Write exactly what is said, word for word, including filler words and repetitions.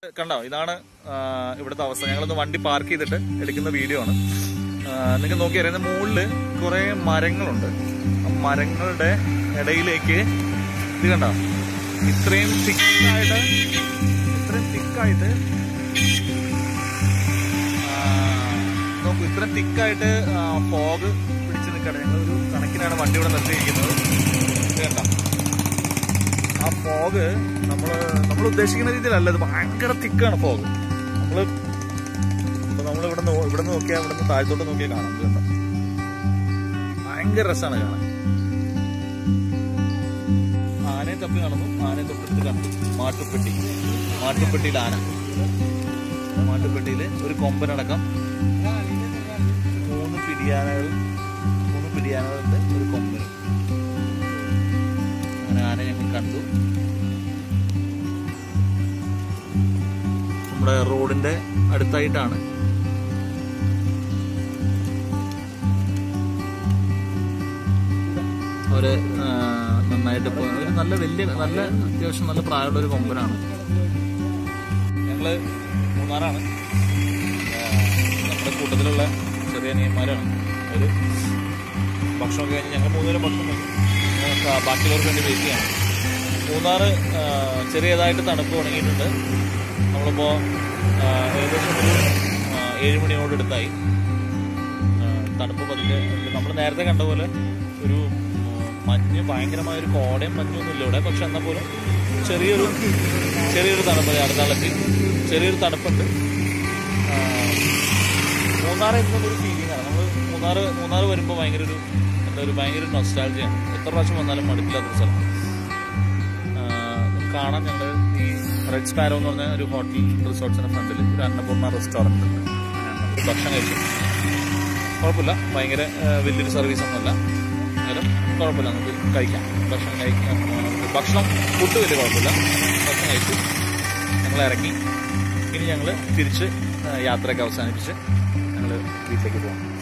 കണ്ടോ, ഇതാണ് ഇവിടുത്തെ അവസ്ഥ. ഞങ്ങളൊന്ന് വണ്ടി പാർക്ക് ചെയ്തിട്ട് എടുക്കുന്ന വീഡിയോ ആണ്. നിങ്ങൾക്ക് നോക്കിയറിയാം, മുകളില് കുറെ മരങ്ങളുണ്ട്. ആ മരങ്ങളുടെ ഇടയിലേക്ക് ഇത് കണ്ടോ, ഇത്രയും തിക്കായിട്ട് ഇത്രയും തിക്കായിട്ട് നോക്കൂ, ഇത്രയും തിക്കായിട്ട് ഫോഗ് പിടിച്ച് നിൽക്കുകയാണ്. ഞങ്ങളൊരു കണക്കിനാണ് വണ്ടി ഇവിടെ നിർത്തിയിരിക്കുന്നത്. ഇത് കണ്ടോ, ആ ഫോഗ് നമ്മൾ നമ്മൾ ഉദ്ദേശിക്കുന്ന രീതിയിലല്ല, ഇത് ഭയങ്കര തിക്കാണ് ഫോഗ്. നമ്മള് ഇപ്പൊ നമ്മളിവിടെ ഇവിടെ നോക്കിയാൽ ഇവിടെ നിന്ന് താഴത്തോട്ട് നോക്കിയാൽ കാണാം. ഇത് കണ്ടോ, ഭയങ്കര രസമാണ് കാണാൻ. ആനയെ തപ്പി നടന്നു, ആനയെ തൊട്ടടുത്ത് കണ്ടു മാട്ടുപ്പെട്ടി. മാട്ടുപ്പെട്ടിയിൽ ആന, മാട്ടുപ്പെട്ടിയില് ഒരു കൊമ്പനടക്കം മൂന്ന് പിടിയാനകൾ മൂന്ന് പിടിയാനകളുണ്ട്, ഒരു കൊമ്പനും. അങ്ങനെ ആന ഞങ്ങൾ കണ്ടു. നമ്മുടെ റോഡിന്റെ അടുത്തായിട്ടാണ്. അവര് നന്നായിട്ട് ഒരു നല്ല വലിയ നല്ല അത്യാവശ്യം നല്ല പ്രായമുള്ള ഒരു കൊമ്പനാണ്. ഞങ്ങള് മൂന്നാറാണ്, നമ്മുടെ കൂട്ടത്തിലുള്ള ചെറിയ അനിയന്മാരാണ്. ഒരു ഭക്ഷണമൊക്കെ കഴിഞ്ഞ് ഞങ്ങൾ മൂന്നുപേരും ഭക്ഷണം കഴിക്കും, ബാക്കിയുള്ളവർക്ക് വേണ്ടി വെയിറ്റ് ചെയ്യണം. മൂന്നാറ് ചെറിയതായിട്ട് തണുപ്പ് തുടങ്ങിയിട്ടുണ്ട്. നമ്മളിപ്പോൾ ഏകദേശം ഒരു ഏഴ് മണിയോടടുത്തായി. തണുപ്പ് പതുക്കെ നമ്മൾ നേരത്തെ കണ്ട പോലെ ഒരു മഞ്ഞ്, ഭയങ്കരമായൊരു കോടയും മഞ്ഞൊന്നും ഇല്ല ഇവിടെ. പക്ഷെ എന്നാൽ പോലും ചെറിയൊരു ചെറിയൊരു തണുപ്പ്, അടുത്താളത്തിൽ ചെറിയൊരു തണുപ്പുണ്ട്. മൂന്നാറ് എന്നൊരു ഫീലിംഗ് ആണ്. നമ്മൾ മൂന്നാറ് മൂന്നാറ് വരുമ്പോൾ ഭയങ്കര ഒരു എന്താ ഒരു ഭയങ്കര നൊസ്റ്റാൾജിയാണ്. എത്ര പ്രാവശ്യം വന്നാലും മടുക്കില്ലാത്തൊരു സ്ഥലം. കാണാൻ ഞങ്ങൾ ഈ റെഡ് സ്പാരോ എന്ന് പറഞ്ഞ ഒരു ഹോട്ടൽ റിസോർട്ട്സിന്റെ ഫ്രണ്ടിൽ ഒരു അന്നപൂർണ്ണ റെസ്റ്റോറൻറ്റ് ഉണ്ട്. ഭക്ഷണം കഴിച്ചു, കുഴപ്പമില്ല, ഭയങ്കര വലിയൊരു സർവീസ് ഒന്നുമല്ല, എന്നാലും കുഴപ്പമില്ല, നമുക്ക് കഴിക്കാം. ഭക്ഷണം കഴിക്കാം, ഭക്ഷണം ഫുഡ് വലിയ കുഴപ്പമില്ല. ഭക്ഷണം കഴിച്ചു, ഞങ്ങൾ ഇറങ്ങി. ഇനി ഞങ്ങൾ തിരിച്ച് യാത്രയൊക്കെ അവസാനിപ്പിച്ച് ഞങ്ങൾ വീട്ടിലേക്ക് പോകണം.